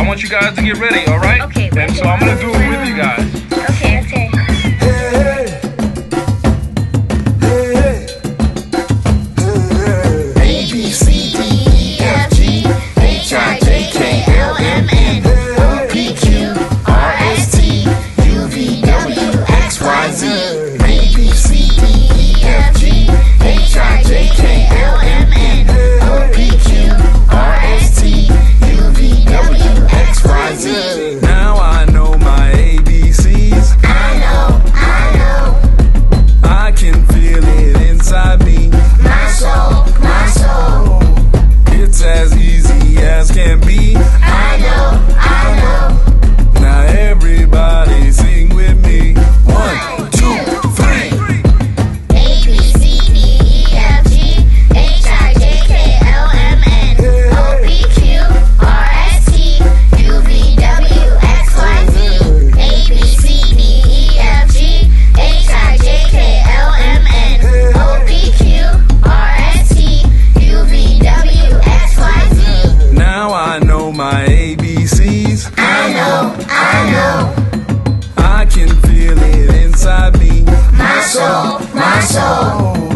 I want you guys to get ready, all right? Okay. And so I'm gonna do it with you guys. Okay. Okay. A, B, C, D, E, F, G, H, I, J, K, L, M, N, O, P, Q, R, S, T, U, V, W, X, Y, Z. A, B, C, D, E, F, G, H, I, J, K, L, M, N, O, P, Q, R, S, T, U, V, W, X, Y, Z. Now I know my ABCs. I know. I can feel it inside me. My soul. It's as easy as can be. I know. Now everybody sing with me. 1, 2, 3. A, B, C, D, E, F, G, H, I, J, K, L, M, N, O, P, Q, R, S, T, U, V, W, X, Y, Z. A, B, C, D, E, F, G, H, I, J, K, L, M, N, O, P, Q, R, S, T, U, V, W, X, Y, Z. Now I know my ABCs. I know. I can feel it inside me. My soul.